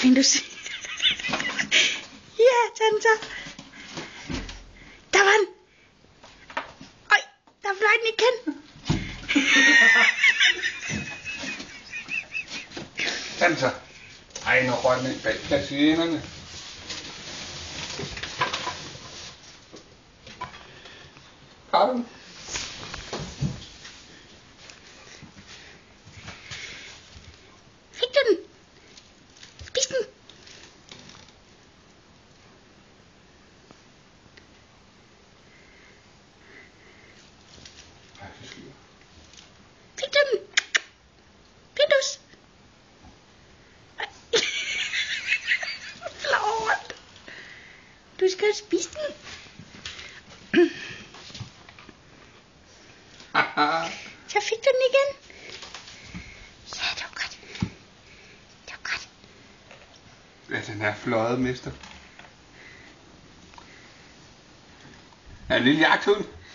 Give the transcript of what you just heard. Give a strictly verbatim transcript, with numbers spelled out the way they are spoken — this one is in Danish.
Findus. Ja, sådan så. Der var den. Øj, der fløj den igen. Sådan så. Ej, nu røg den ind bag persiennerne. Har du den? Fik du den? Spis den. Ej, det sliver. Fik du den? Findus. Flot. Du skal spise den. Så fik du den igen. Ja, det var godt. Det var godt. Ja, den er fløjet, mister. Er en lille jagthund?